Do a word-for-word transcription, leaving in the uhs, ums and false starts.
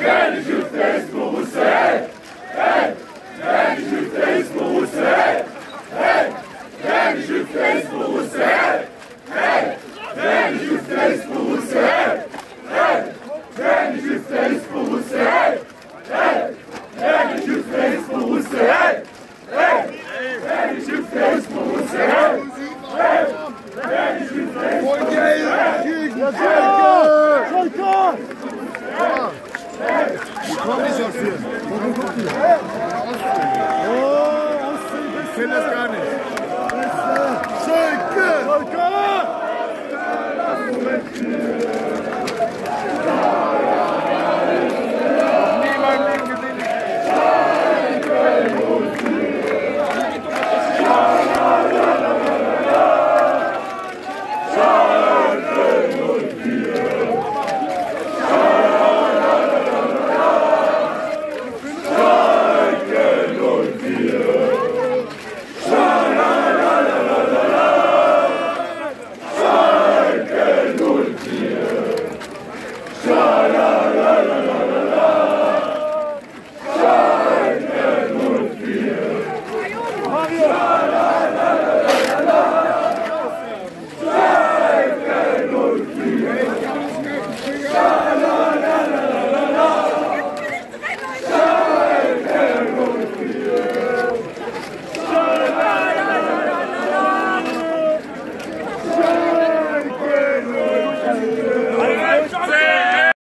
Velho de fez por você. Velho de fez por você. Velho de fez por você. Velho de fez por você. Velho de fez por você. Velho de fez por você. Velho de fez por você. Velho de fez por você. Komm nicht auf hier.